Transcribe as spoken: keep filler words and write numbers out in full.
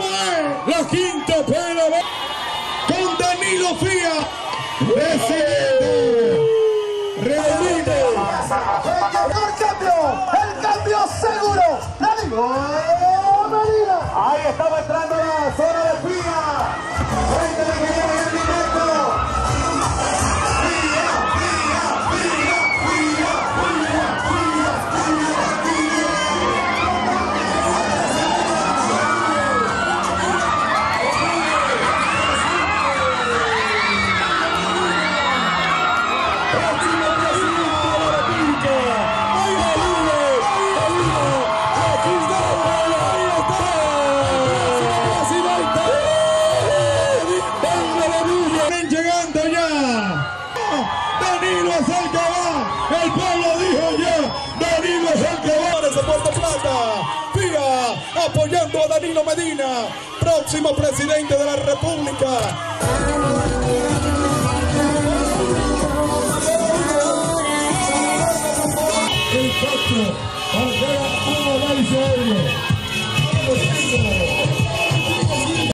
La quinta pela con Danilo Fía, presidente. Reunido. El cambio, el cambio seguro. Danilo Medina. Ahí estaba entrando la zona de Fía. Frente a la que viene el directo. Danilo es el que va, el pueblo dijo ya, Danilo es el que va desde Puerto Plata. Fía apoyando a Danilo Medina, próximo presidente de la República.